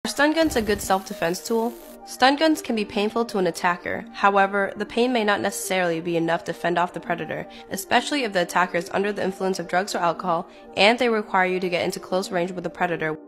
Are stun guns a good self-defense tool? Stun guns can be painful to an attacker. However, the pain may not necessarily be enough to fend off the predator, especially if the attacker is under the influence of drugs or alcohol, and they require you to get into close range with the predator